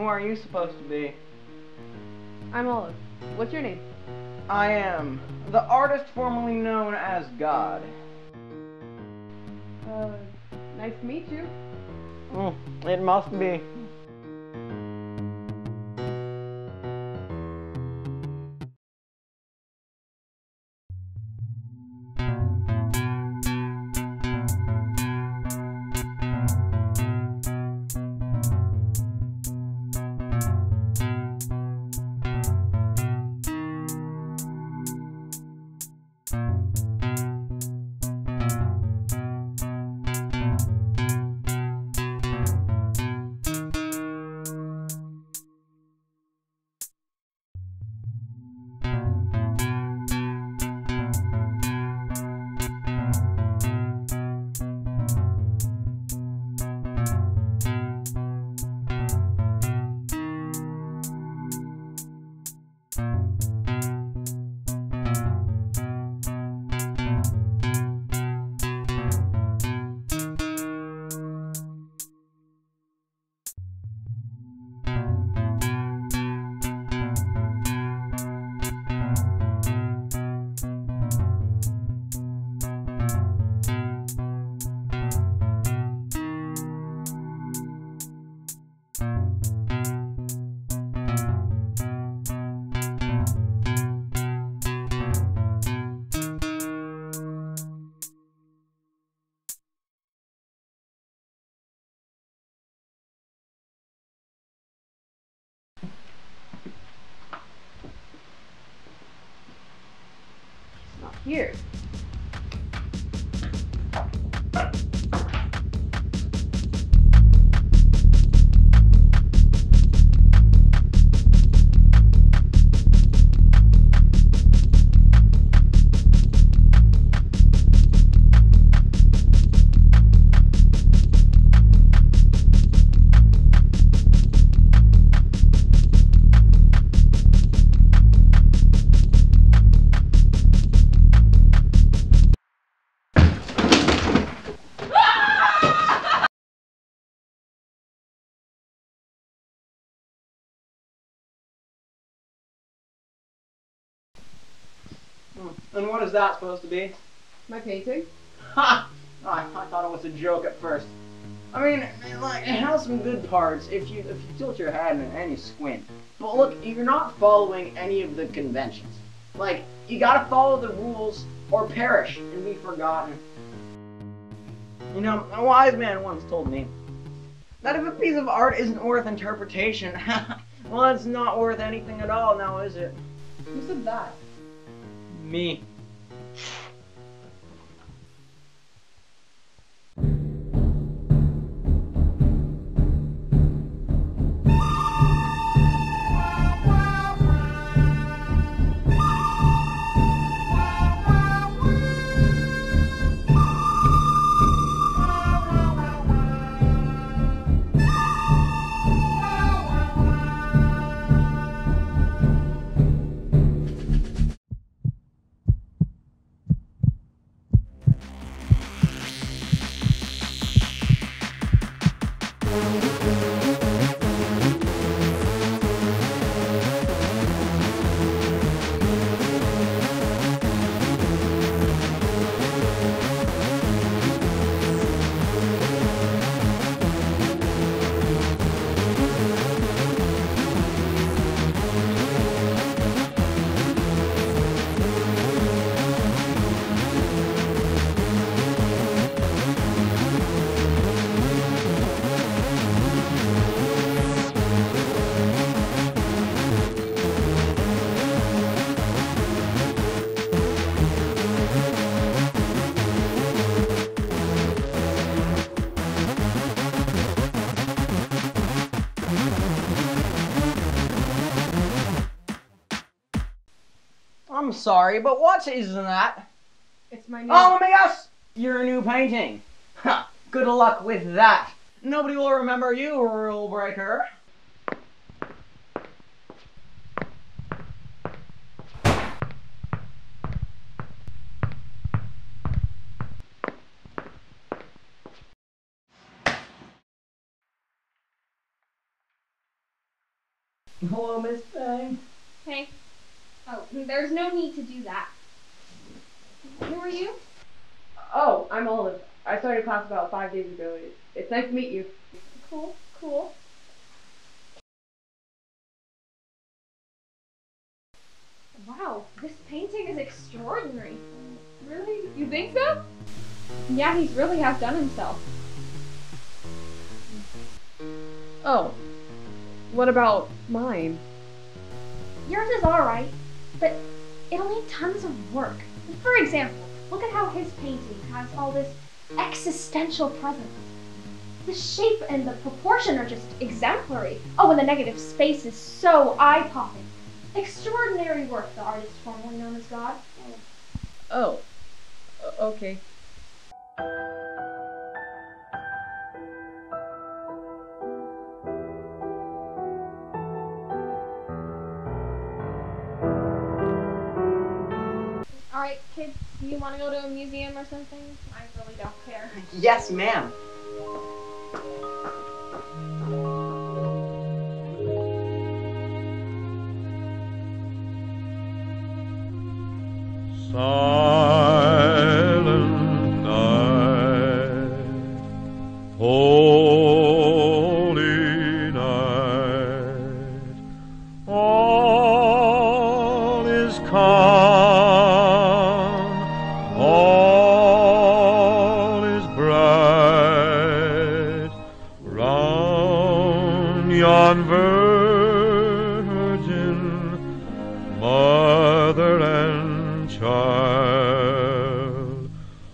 who are you supposed to be? I'm Olive. What's your name? I am the artist formerly known as God. Nice to meet you. It must be. Not here. And what is that supposed to be? My painting? Ha! I thought it was a joke at first. I mean, like, it has some good parts if you tilt your head and you squint. But look, you're not following any of the conventions. Like, you gotta follow the rules or perish and be forgotten. You know, a wise man once told me that if a piece of art isn't worth interpretation, well, it's not worth anything at all now, is it? Who said that? Me. I'm sorry, but what is that? It's my new... Oh, let me guess! Your new painting. Ha! Good luck with that. Nobody will remember you, rule breaker. Hello, Miss Bang. Hey. Oh, there's no need to do that. Who are you? Oh, I'm Olive. I started class about 5 days ago. It's nice to meet you. Cool, cool. Wow, this painting is extraordinary. Really? You think so? Yeah, he's really outdone himself. Oh. What about mine? Yours is alright, but it'll need tons of work. For example, look at how his painting has all this existential presence. The shape and the proportion are just exemplary. Oh, and the negative space is so eye-popping. Extraordinary work, the artist formerly known as God. Oh. Okay. Alright, kids, do you want to go to a museum or something? I really don't care. Yes, ma'am. Silent night, holy night, all is calm, all is bright, round yon virgin mother and child,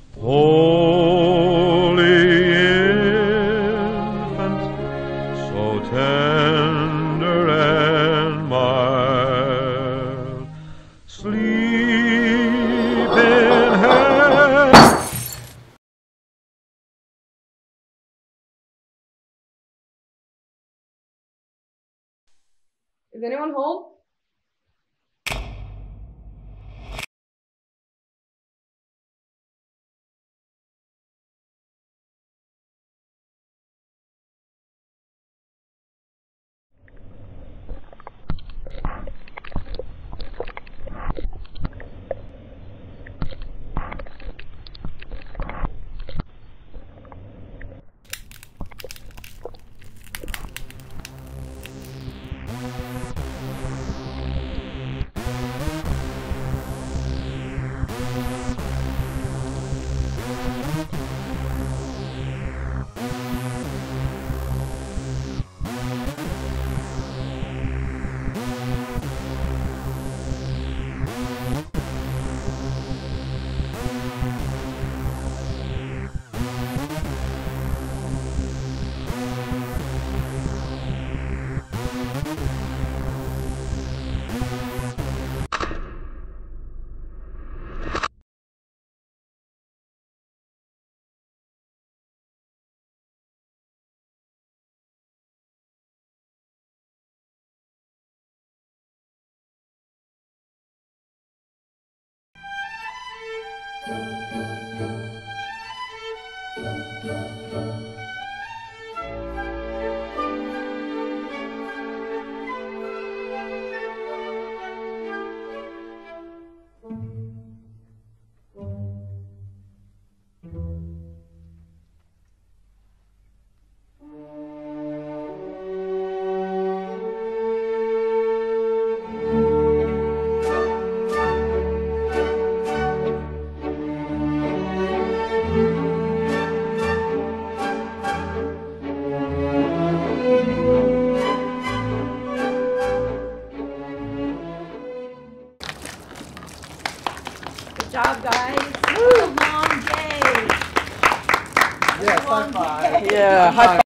holy infant, so tender and mild, sleep in heaven. Is anyone home? Good job, guys. It's a long day. Yes, high five. Yeah, high five.